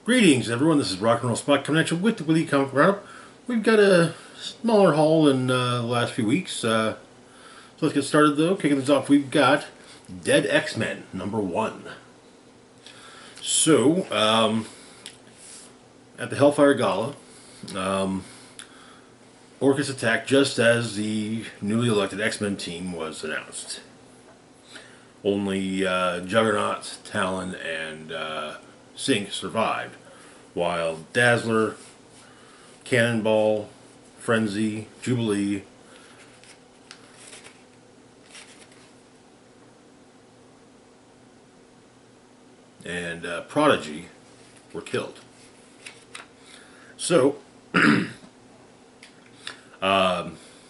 Greetings, everyone. This is Rock and Roll Spot coming at you with the weekly comic roundup. We've got a smaller haul than the last few weeks. So let's get started, though. Kicking this off, we've got Dead X-Men #1. So, at the Hellfire Gala, Orchis attacked just as the newly elected X-Men team was announced. Only Juggernaut, Talon, and Synch survived, while Dazzler, Cannonball, Frenzy, Jubilee, and Prodigy were killed. So, that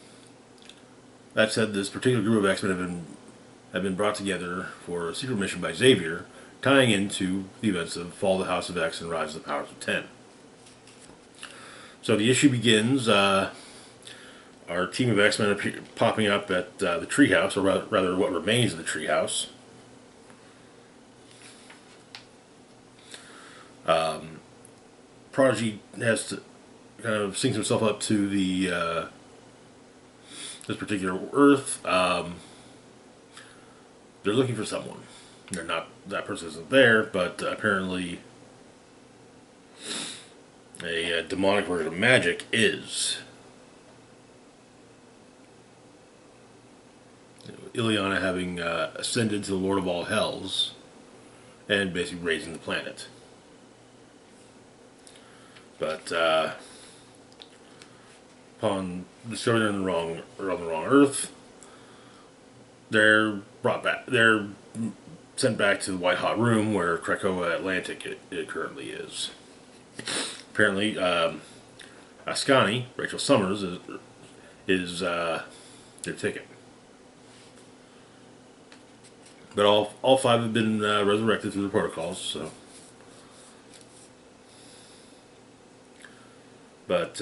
said, this particular group of X-Men have been brought together for a secret mission by Xavier, tying into the events of Fall of the House of X and Rise of the Powers of 10. So the issue begins. Our team of X-Men are popping up at the treehouse, or rather what remains of the treehouse. Prodigy has to kind of sync himself up to the this particular Earth. They're looking for someone. They're not. That person isn't there, but apparently a demonic version of magic is. Illyana having ascended to the Lord of all Hells and basically raising the planet. But upon discovering they're on the wrong Earth, they're brought back. They're sent back to the White Hot Room where Krakoa Atlantic it currently is. Apparently, Ascani, Rachel Summers, is their ticket. But all five have been resurrected through the protocols. So, but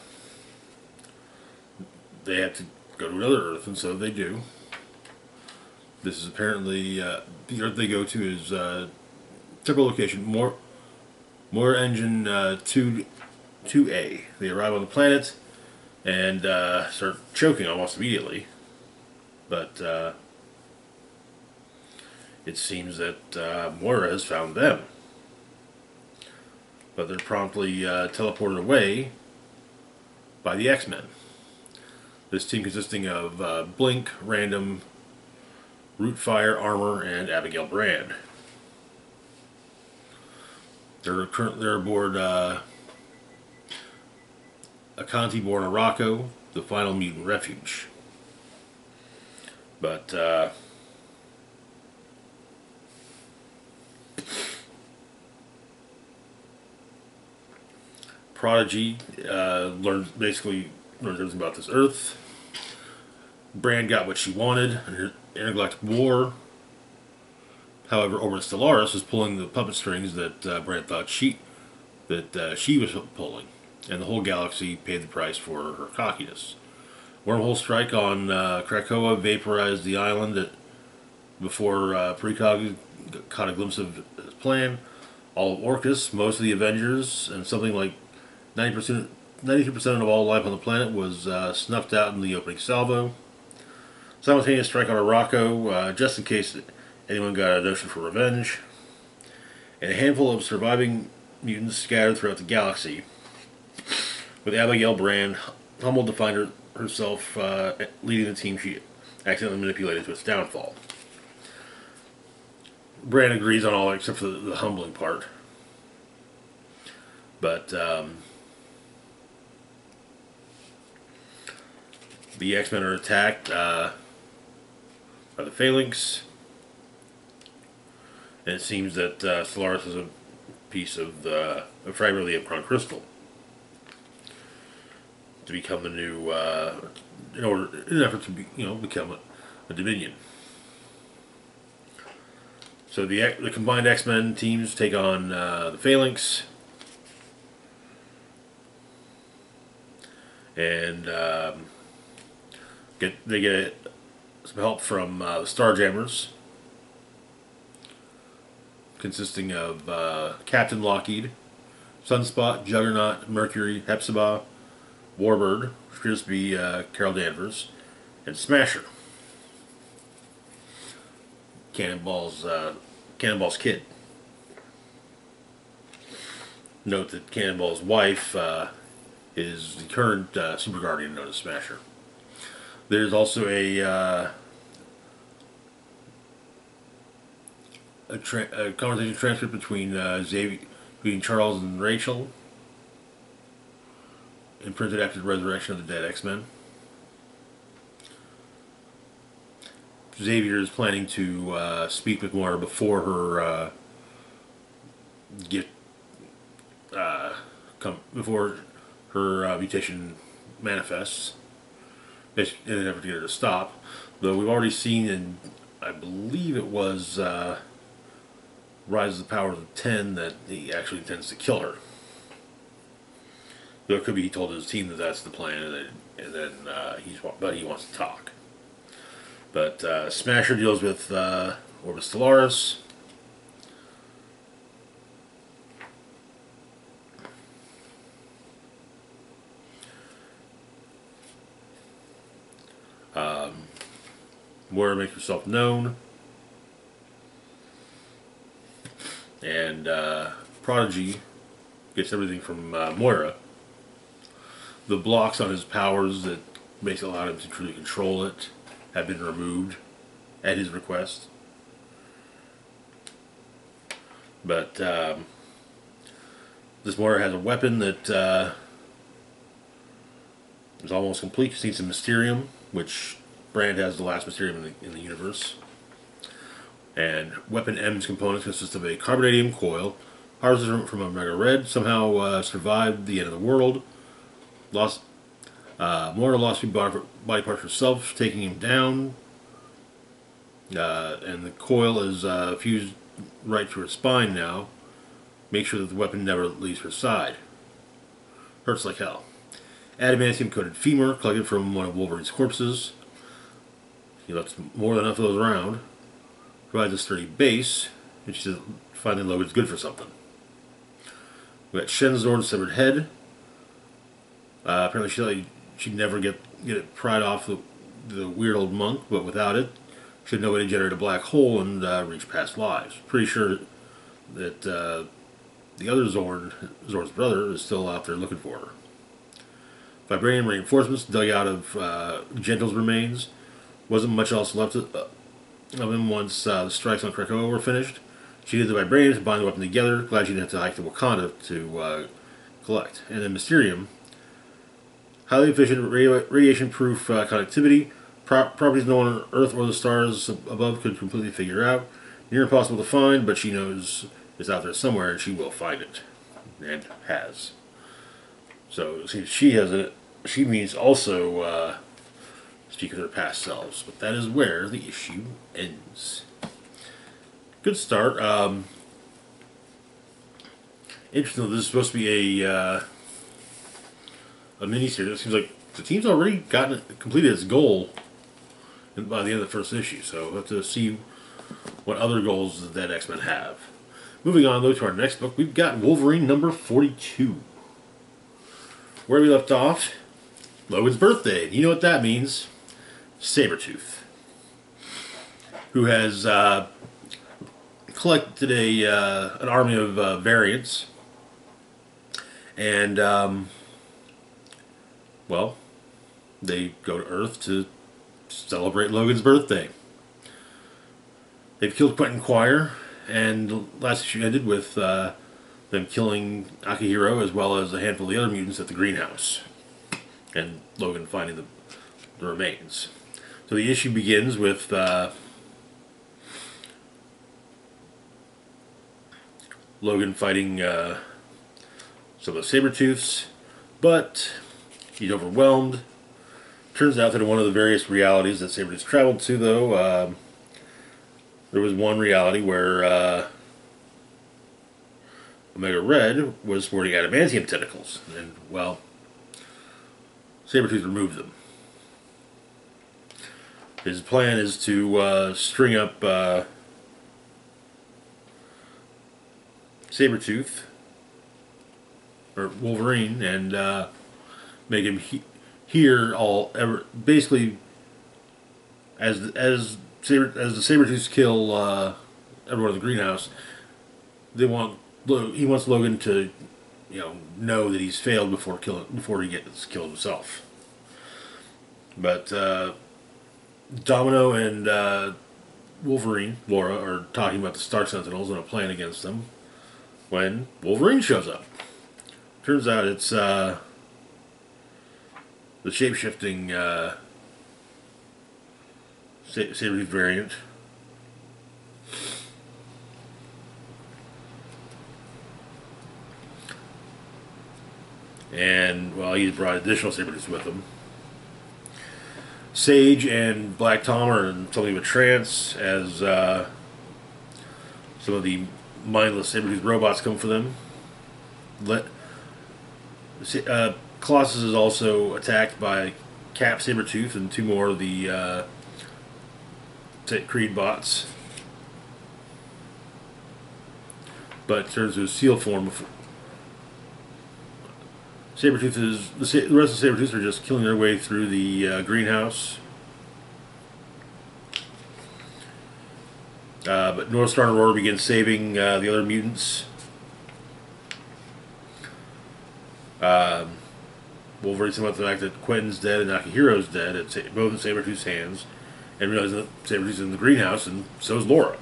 they have to go to another Earth, and so they do. This is apparently the Earth they go to is typical location. More engine 2A. They arrive on the planet and start choking almost immediately. But it seems that Moira has found them. But they're promptly teleported away by the X-Men. This team consisting of Blink, Random, Rootfire, Armor, and Abigail Brand. They're aboard Akanti born Arakko, the final mutant refuge. But Prodigy learns everything about this Earth. Brand got what she wanted in her intergalactic war. However, Orbit Stellaris was pulling the puppet strings that Brand thought she was pulling, and the whole galaxy paid the price for her cockiness. Wormhole strike on Krakoa vaporized the island before Precog caught a glimpse of his plan. All of Orchis, most of the Avengers, and something like 93% of all life on the planet was snuffed out in the opening salvo. Simultaneous strike on Arakko, just in case anyone got a notion for revenge. And a handful of surviving mutants scattered throughout the galaxy, with Abigail Brand humbled to find herself leading the team she accidentally manipulated to its downfall. Brand agrees on all except for the humbling part. But the X-Men are attacked by the Phalanx, and it seems that Stellaris is a piece of a fragment of the Unicron crystal to become the new, in an effort to become a Dominion. So the combined X-Men teams take on the Phalanx, and they get some help from the Starjammers, consisting of Captain Lockheed, Sunspot, Juggernaut, Mercury, Hepzibah, Warbird, which appears to be Carol Danvers, and Smasher. Cannonball's kid. Note that Cannonball's wife is the current Super Guardian known as Smasher. There's also a conversation transcript between between Charles and Rachel, imprinted after the resurrection of the dead X-Men. Xavier is planning to speak with Moira before her before her mutation manifests, in an effort to get her to stop. Though we've already seen, in I believe it was Rise of the Powers of 10, that he actually intends to kill her. Though it could be he told his team that that's the plan, and then he wants to talk. But Smasher deals with Orbis Stellaris. Moira makes herself known. And Prodigy gets everything from Moira. The blocks on his powers that makes it allow him to truly control it have been removed at his request. But this Moira has a weapon that is almost complete. She needs some Mysterium, which Brand has the last Mysterium in the universe. And Weapon M's components consist of a carbonadium coil, harvested from Omega Red, somehow survived the end of the world. Moira lost a few body parts herself, taking him down. And the coil is fused right to her spine now. Make sure that the weapon never leaves her side. Hurts like hell. Adamantium-coated femur, collected from one of Wolverine's corpses. He left more than enough of those around. Provides a sturdy base, and she says finally Logan's good for something. We got Shenzorn's severed head. Apparently she thought she'd never get it pried off the weird old monk, but without it, she'd know way to generate a black hole and reach past lives. Pretty sure that the other Zorn's brother, is still out there looking for her. Vibranium reinforcements dug out of Gentle's remains. Wasn't much else left of him once the strikes on Krakoa were finished. She did the Vibranium to bind the weapon together. Glad she didn't have to hike to Wakanda to collect. And then Mysterium. Highly efficient radiation-proof connectivity. Properties no one on Earth or the stars above could completely figure out. Near impossible to find, but she knows it's out there somewhere, and she will find it. And has. So, see, she has it. She means also speak of their past selves. But that is where the issue ends. Good start. Interesting, this is supposed to be a miniseries. It seems like the team's already completed its goal by the end of the first issue. So we'll have to see what other goals that X-Men have. Moving on, though, to our next book, we've got Wolverine number 42. Where we left off, Logan's birthday. You know what that means. Sabretooth, who has collected an army of variants, and well, they go to Earth to celebrate Logan's birthday. They've killed Quentin Quire, and last issue ended with them killing Akihiro as well as a handful of the other mutants at the greenhouse, and Logan finding the remains. So the issue begins with Logan fighting some of the Sabretooths, but he's overwhelmed. Turns out that in one of the various realities that Sabretooth traveled to, though, there was one reality where Omega Red was sporting adamantium tentacles, and, well, Sabretooth removed them. His plan is to string up Sabretooth or Wolverine, and make him hear basically as the Sabretooths kill everyone in the greenhouse. He wants Logan to know that he's failed before he gets killed himself. But Domino and Wolverine, Laura, are talking about the Stark Sentinels and a plan against them when Wolverine shows up. Turns out it's the shape-shifting Sabretooth variant. And, well, he's brought additional Sabretooths with him. Sage and Black Tom are in something of a trance as some of the mindless Sabretooth robots come for them. Colossus is also attacked by Cap Sabretooth and two more of the Creed bots. But turns to a seal form before. The rest of the Sabretooths are just killing their way through the greenhouse. But Northstar and Aurora begin saving the other mutants. Wolverine's about the fact that Quentin's dead and Nakihiro's dead, both in Sabretooth's hands, and realizes that Sabretooth's in the greenhouse, and so is Laura.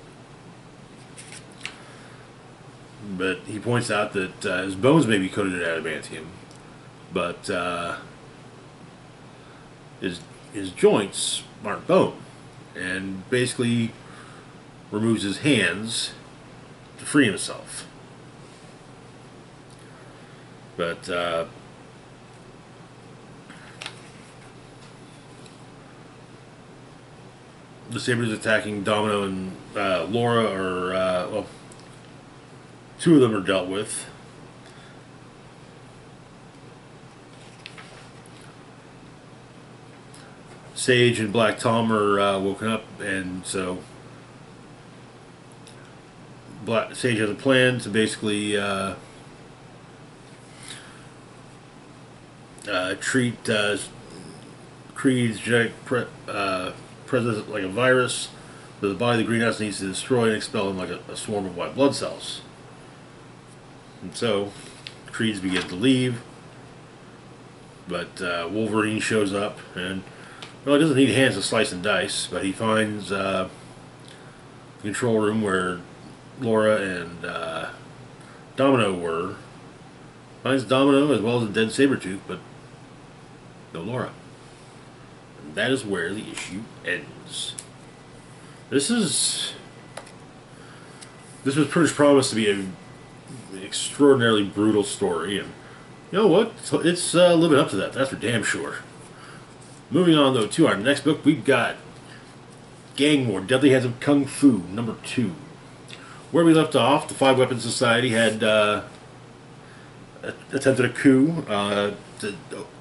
But he points out that his bones may be coated in adamantium, but his joints aren't bone, and basically removes his hands to free himself. But the Sabres attacking Domino and Laura are two of them are dealt with. Sage and Black Tom are woken up, and so Sage has a plan to basically treat Creed's genetic presence like a virus that the body of the greenhouse needs to destroy and expel him like a swarm of white blood cells. And so, Creeds begin to leave, but Wolverine shows up, and well, he doesn't need hands to slice and dice, but he finds the control room where Laura and Domino were. Finds Domino as well as a dead Sabretooth, but no Laura. And that is where the issue ends. This was promised to be an extraordinarily brutal story, and you know what? It's living up to that. That's for damn sure. Moving on, though, to our next book, we've got Gang War, Deadly Hands of Kung Fu, number 2. Where we left off, the Five Weapons Society had attempted a coup to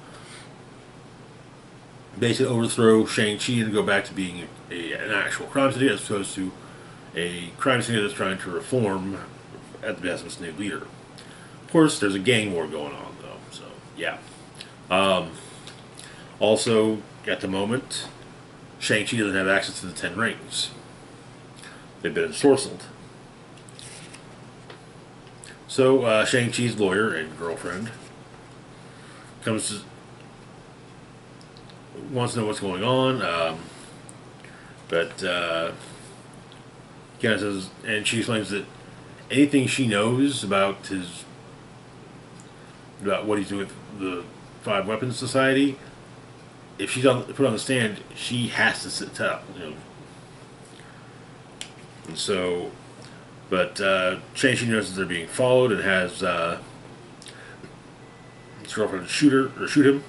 basically overthrow Shang-Chi and go back to being an actual crime city as opposed to a crime city that's trying to reform at the behest of its new leader. Of course, there's a gang war going on, though, so yeah. Also, at the moment, Shang-Chi doesn't have access to the Ten Rings. They've been ensorcelled. So, Shang-Chi's lawyer and girlfriend wants to know what's going on, but kind of says, and she explains that anything she knows about what he's doing with the Five Weapons Society, if she's put on the stand, she has to tell. And so, but Shang-Chi notices they're being followed and has his girlfriend shoot him.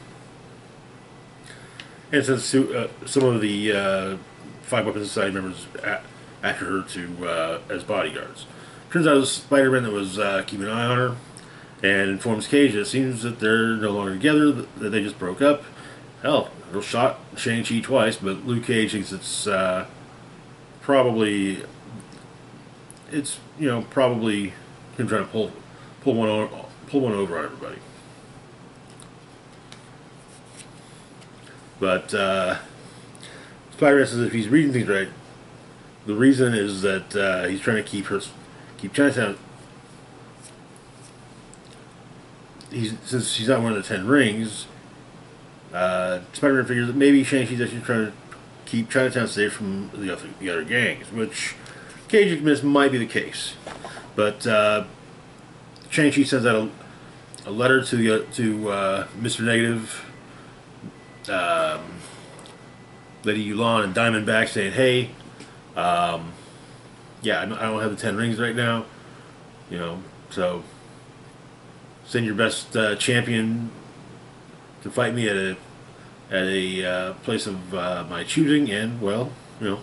And sends some of the Five Weapons Society members after her as bodyguards. Turns out it was Spider-Man that was keeping an eye on her, and informs Cage that it seems that they're no longer together, that they just broke up. Hell, they shot Shang-Chi twice, but Luke Cage thinks it's probably him trying to pull pull one over on everybody. But Spider-Man says if he's reading things right, the reason is that he's trying to keep Chinatown. Since she's not one of the 10 rings, Spider-Man figures that maybe Shang-Chi's actually trying to keep Chinatown safe from the other gangs, which Cage admits might be the case. But Shang-Chi sends out a letter to Mr. Negative, Lady Yulan, and Diamondback saying, "Hey, yeah, I don't have the 10 rings right now, so send your best champion to fight me at a place of my choosing, and well,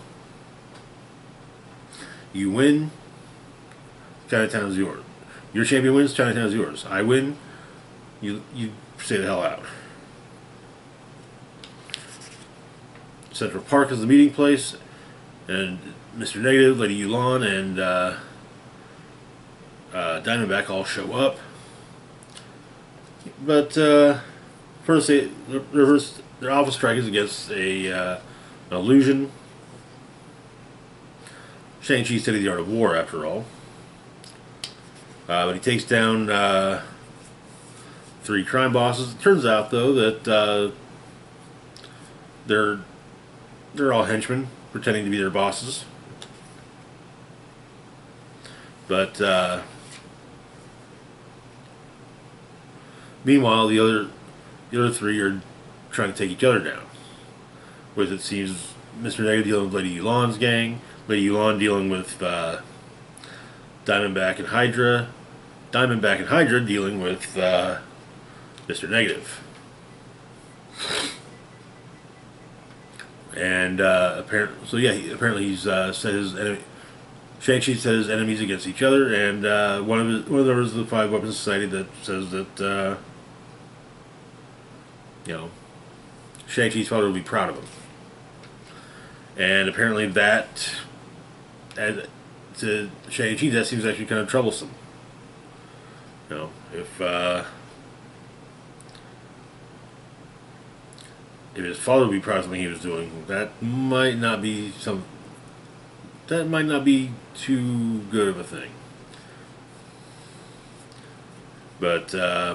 you win, Chinatown's yours. Your champion wins, Chinatown's yours. I win, you stay the hell out." Central Park is the meeting place, and Mr. Negative, Lady Yulan, and Diamondback all show up. But first, their alpha strike is against an illusion. Shang-Chi studied the art of war, after all. But he takes down 3 crime bosses. It turns out, though, that they're all henchmen, pretending to be their bosses. But meanwhile, the other 3 are trying to take each other down. With, it seems, Mr. Negative dealing with Lady Yulan's gang, Lady Yulan dealing with Diamondback and Hydra, Diamondback and Hydra dealing with Mr. Negative. And apparently he's set his enemy. Shang-Chi set his enemies against each other, and one of the members of the Five Weapons Society that says that Shang-Chi's father will be proud of him. And apparently that, to Shang-Chi, that seems actually kind of troublesome. If his father would be proud of something he was doing, that might not be too good of a thing. But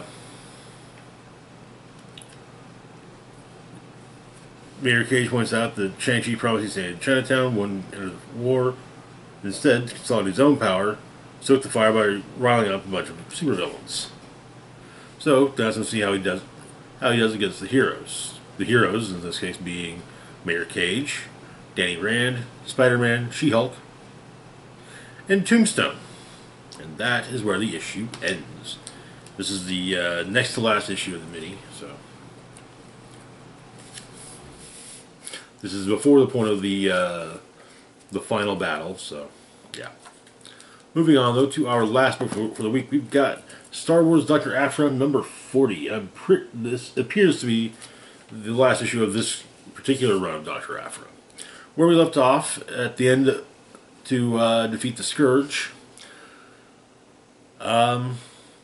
Mayor Cage points out that Shang-Chi promised he'd stay in Chinatown, wouldn't enter the war. Instead, to consolidate his own power, stoked the fire by riling up a bunch of supervillains. So, that's to see how he does against the heroes. The heroes, in this case, being Mayor Cage, Danny Rand, Spider-Man, She-Hulk, and Tombstone. And that is where the issue ends. This is the next to last issue of the mini, so this is before the point of the final battle. So, yeah. Moving on though to our last book for the week, we've got Star Wars Dr. Aphra number 40. This appears to be the last issue of this particular run of Dr. Aphra, where we left off at the end to defeat the Scourge. Dr.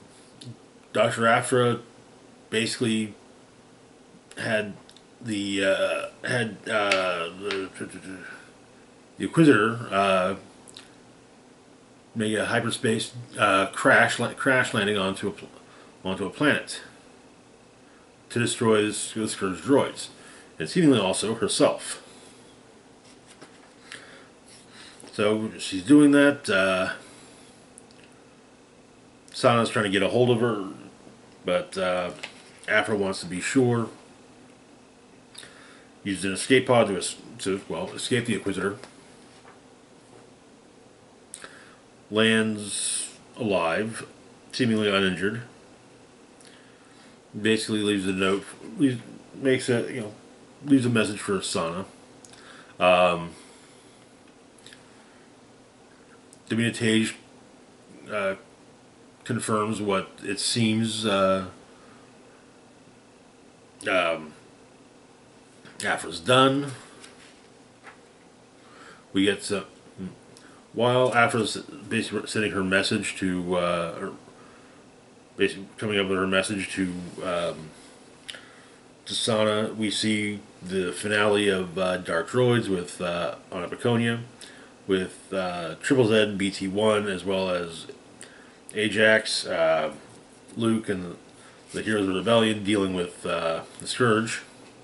Aphra basically had the Inquisitor make a hyperspace crash landing onto a planet to destroy the Scourge droids, and seemingly also herself. So she's doing that. Sana's trying to get a hold of her, but Aphra wants to be sure. Used an escape pod to escape the Inquisitor. Lands alive, seemingly uninjured. Basically leaves a note, leaves a message for Sana. Davina Tage confirms what it seems Aphra's done. We get some, while Aphra's basically sending her message to basically coming up with her message to Sana. We see the finale of Dark Droids with Anna Baconia, with Triple Z, BT-1, as well as Ajax, Luke, and the Heroes of the Rebellion dealing with the Scourge.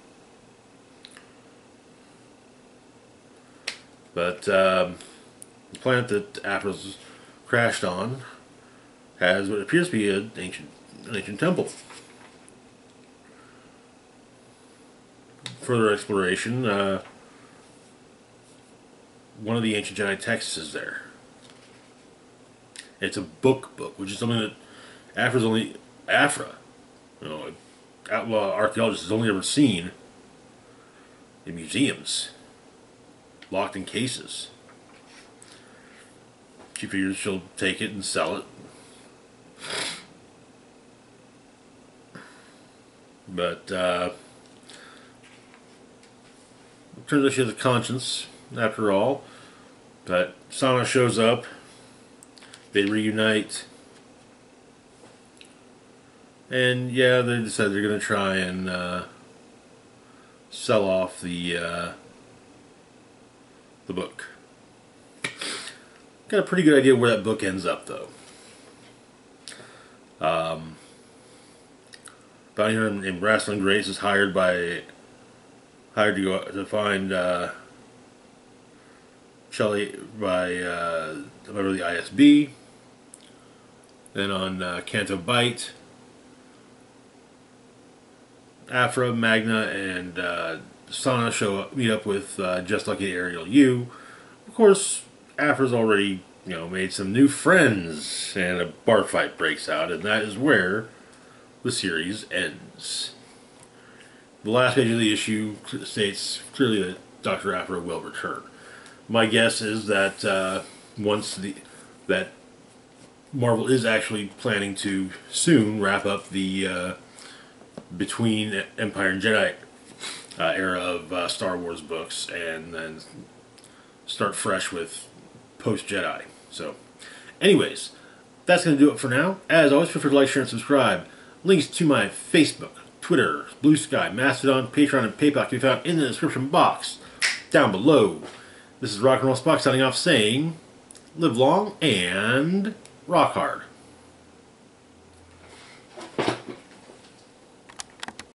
But the planet that Aphra's crashed on has what appears to be an ancient temple. Further exploration, one of the ancient Jedi texts is there. It's a book, which is something that Aphra, an outlaw archaeologist, has only ever seen in museums, locked in cases. She figures she'll take it and sell it. But it turns out she has a conscience, after all. But Sana shows up. They reunite. And yeah, they decide they're going to try and sell off the book. Got a pretty good idea where that book ends up, though. Bounty hunter named Rasslin Grace is hired to go to find Shelley by a member of the ISB. Then on Canto Bight, Aphra, Magna, and Sana meet up with Just Lucky Ariel U. Of course, Aphra's already made some new friends, and a bar fight breaks out, and that is where the series ends. The last page of the issue states clearly that Dr. Aphra will return. My guess is that that Marvel is actually planning to soon wrap up the between Empire and Jedi era of Star Wars books, and then start fresh with post-Jedi. So, anyways, that's going to do it for now. As always, feel free to like, share, and subscribe. Links to my Facebook, Twitter, Blue Sky, Mastodon, Patreon, and PayPal can be found in the description box down below. This is Rock and Roll Spock signing off saying, live long and rock hard.